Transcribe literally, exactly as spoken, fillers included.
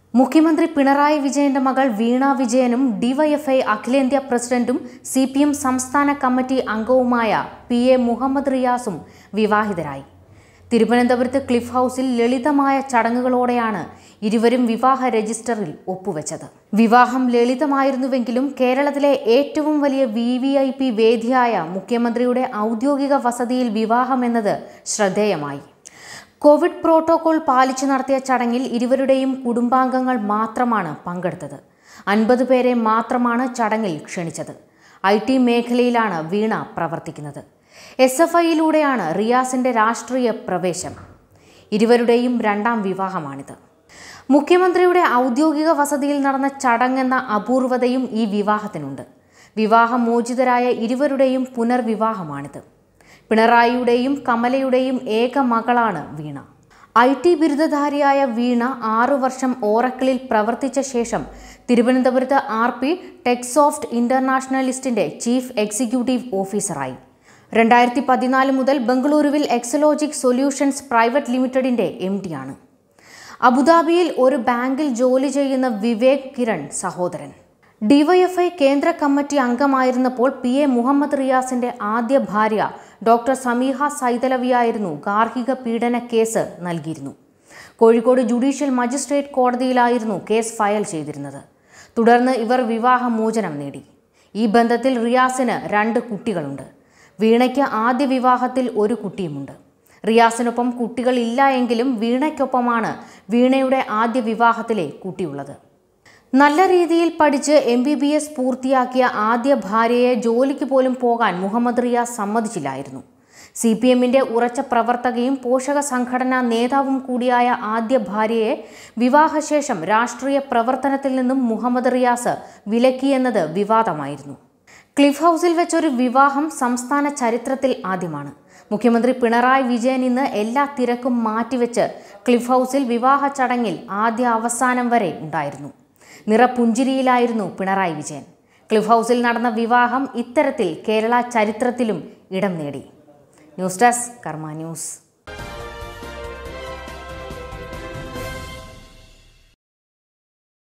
മുഖ്യമന്ത്രി പിണറായി വിജയന്റെ മകൾ വീണ വിജയനും ഡിവൈഎഫ്ഐ അഖിലേന്ത്യാ പ്രസിഡന്റും സി പി എം സംസ്ഥാന കമ്മിറ്റി അംഗവുമായ പി എ മുഹമ്മദ് റിയാസും വിവാഹിതരായി. തിരുവനന്തപുരത്ത് ക്ലിഫ് ഹൗസിൽ ലളിതമായ ചടങ്ങുകളോടെയാണ് ഇരുവരും വിവാഹ രജിസ്റ്ററിൽ ഒപ്പുവെച്ചത്. വിവാഹം ലളിതമായിരുന്നുവെങ്കിലും കേരളത്തിലെ ഏറ്റവും വലിയ വി വി ഐ പി വേദിയായ മുഖ്യമന്ത്രിയുടെ ഔദ്യോഗിക വസതിയിൽ വിവാഹമെന്നത് ശ്രദ്ധേയമായി. കോവിഡ് പ്രോട്ടോകോൾ പാലിച്ചു നടത്തിയ ചടങ്ങിൽ ഇരുവരുടെയും കുടുംബാംഗങ്ങൾ മാത്രമാണ് പങ്കെടുത്തത്. അൻപത് പേരെ മാത്രമാണ് ചടങ്ങിൽ ക്ഷണിച്ചത്. ഐ ടി മേഖലയിലാണ് വീണ പ്രവർത്തിക്കുന്നത്. എസ് എഫ് ഐയിലൂടെയാണ് റിയാസിന്റെ രാഷ്ട്രീയ പ്രവേശം. ഇരുവരുടെയും രണ്ടാം വിവാഹമാണിത്. മുഖ്യമന്ത്രിയുടെ ഔദ്യോഗിക വസതിയിൽ നടന്ന ചടങ്ങെന്ന അപൂർവതയും ഈ വിവാഹത്തിനുണ്ട്. വിവാഹമോചിതരായ ഇരുവരുടെയും പുനർവിവാഹമാണിത്. പിണറായിയുടെയും കമലയുടെയും ഏക മകളാണ് വീണ. ഐ ടി ബിരുദധാരിയായ വീണ ആറു വർഷം ഓറക്കിളിൽ പ്രവർത്തിച്ച ശേഷം തിരുവനന്തപുരത്ത് ആർ പി ടെക്സോഫ്റ്റ് ഇന്റർനാഷണലിസ്റ്റിന്റെ ചീഫ് എക്സിക്യൂട്ടീവ് ഓഫീസറായി. രണ്ടായിരത്തി പതിനാല് മുതൽ ബംഗളൂരുവിൽ എക്സലോജിക് സൊല്യൂഷൻസ് പ്രൈവറ്റ് ലിമിറ്റഡിന്റെ എം ഡിയാണ്. അബുദാബിയിൽ ഒരു ബാങ്കിൽ ജോലി ചെയ്യുന്ന വിവേക് കിരൺ സഹോദരൻ. ഡിവൈഎഫ്ഐ കേന്ദ്ര കമ്മിറ്റി അംഗമായിരുന്നപ്പോൾ പി എ മുഹമ്മദ് റിയാസിന്റെ ആദ്യ ഭാര്യ ഡോക്ടർ സമീഹ സൈതലവിയായിരുന്നു ഗാർഹിക പീഡന കേസ് നൽകിയിരുന്നു. കോഴിക്കോട് ജുഡീഷ്യൽ മജിസ്ട്രേറ്റ് കോടതിയിലായിരുന്നു കേസ് ഫയൽ ചെയ്തിരുന്നത്. തുടർന്ന് ഇവർ വിവാഹമോചനം നേടി. ഈ ബന്ധത്തിൽ റിയാസിന് രണ്ട് കുട്ടികളുണ്ട്. വീണയ്ക്ക് ആദ്യ വിവാഹത്തിൽ ഒരു കുട്ടിയുമുണ്ട്. റിയാസിനൊപ്പം കുട്ടികളില്ല എങ്കിലും വീണയ്ക്കൊപ്പമാണ് വീണയുടെ ആദ്യ വിവാഹത്തിലെ കുട്ടിയുള്ളത്. നല്ല രീതിയിൽ പഠിച്ച് എം ബി ബി എസ് പൂർത്തിയാക്കിയ ആദ്യ ഭാര്യയെ ജോലിക്ക് പോലും പോകാൻ മുഹമ്മദ് റിയാസ് സമ്മതിച്ചില്ലായിരുന്നു. സി പി എമ്മിന്റെ ഉറച്ച പ്രവർത്തകയും പോഷക സംഘടനാ നേതാവും കൂടിയായ ആദ്യ ഭാര്യയെ വിവാഹശേഷം രാഷ്ട്രീയ പ്രവർത്തനത്തിൽ നിന്നും മുഹമ്മദ് റിയാസ് വിലക്കിയെന്നത് വിവാദമായിരുന്നു. ക്ലിഫ് ഹൗസിൽ വെച്ചൊരു വിവാഹം സംസ്ഥാന ചരിത്രത്തിൽ ആദ്യമാണ്. മുഖ്യമന്ത്രി പിണറായി വിജയൻ ഇന്ന് എല്ലാ തിരക്കും മാറ്റിവെച്ച് ക്ലിഫ് ഹൗസിൽ വിവാഹ ചടങ്ങിൽ ആദ്യ അവസാനം വരെ ഉണ്ടായിരുന്നു. നിറപുഞ്ചിരിയിലായിരുന്നു പിണറായി വിജയൻ. ക്ലിഫ് ഹൗസിൽ നടന്ന വിവാഹം ഇത്തരത്തിൽ കേരള ചരിത്രത്തിലും ഇടം നേടി. News desk Karma news.